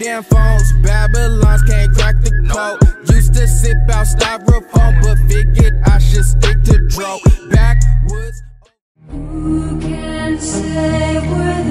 damn phones. Babylons can't crack the code. Used to sip out styrofoam, but figured I should stick to dro. Backwoods. Who can say we're